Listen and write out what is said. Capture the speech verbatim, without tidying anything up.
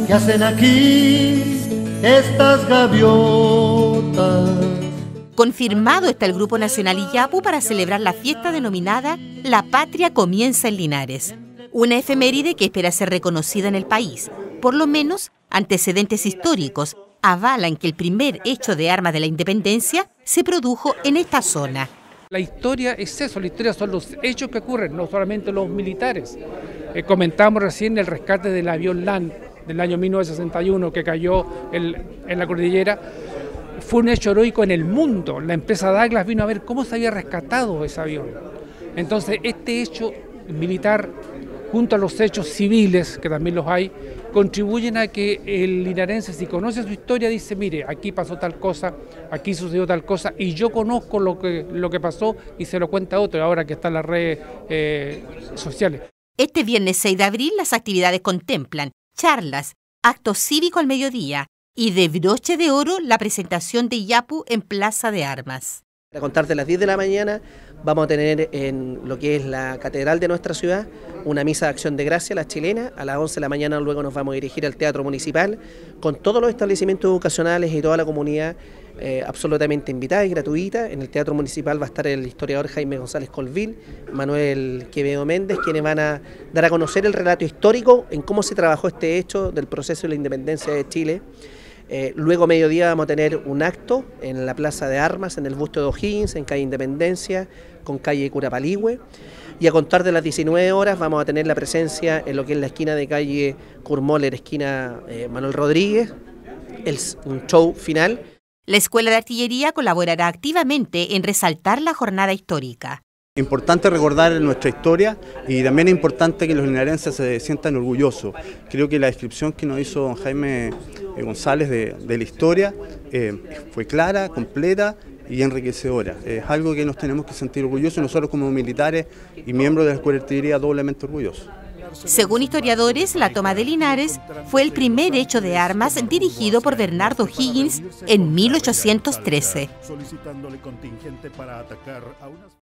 ¿Qué hacen aquí estas gaviotas? Confirmado está el Grupo Nacional Iyapu para celebrar la fiesta denominada La Patria Comienza en Linares. Una efeméride que espera ser reconocida en el país. Por lo menos, antecedentes históricos avalan que el primer hecho de armas de la independencia se produjo en esta zona. La historia es eso, la historia son los hechos que ocurren, no solamente los militares. Eh, comentamos recién el rescate del avión LAN del año mil novecientos sesenta y uno que cayó el, en la cordillera. Fue un hecho heroico en el mundo. La empresa Douglas vino a ver cómo se había rescatado ese avión. Entonces, este hecho militar, junto a los hechos civiles, que también los hay, contribuyen a que el linarense, si conoce su historia, dice, mire, aquí pasó tal cosa, aquí sucedió tal cosa, y yo conozco lo que, lo que pasó y se lo cuenta a otro, ahora que están las redes eh, sociales. Este viernes seis de abril las actividades contemplan charlas, actos cívicos al mediodía y de broche de oro la presentación de Iyapu en Plaza de Armas. A contar de las diez de la mañana vamos a tener en lo que es la catedral de nuestra ciudad una misa de acción de gracia, la chilena. A las once de la mañana luego nos vamos a dirigir al Teatro Municipal con todos los establecimientos educacionales y toda la comunidad eh, absolutamente invitada y gratuita. En el Teatro Municipal va a estar el historiador Jaime González Colville, Manuel Quevedo Méndez, quienes van a dar a conocer el relato histórico en cómo se trabajó este hecho del proceso de la independencia de Chile. Eh, luego a mediodía vamos a tener un acto en la Plaza de Armas, en el busto de O'Higgins, en calle Independencia, con calle Curapaligüe. Y a contar de las diecinueve horas vamos a tener la presencia en lo que es la esquina de calle Kurmoller, esquina eh, Manuel Rodríguez, el, un show final. La Escuela de Artillería colaborará activamente en resaltar la jornada histórica. Importante recordar nuestra historia y también es importante que los linarenses se sientan orgullosos. Creo que la descripción que nos hizo don Jaime González de, de la historia eh, fue clara, completa y enriquecedora. Es algo que nos tenemos que sentir orgullosos, nosotros como militares y miembros de la Escuela de Artillería doblemente orgullosos. Según historiadores, la toma de Linares fue el primer hecho de armas dirigido por Bernardo O'Higgins en mil ochocientos trece.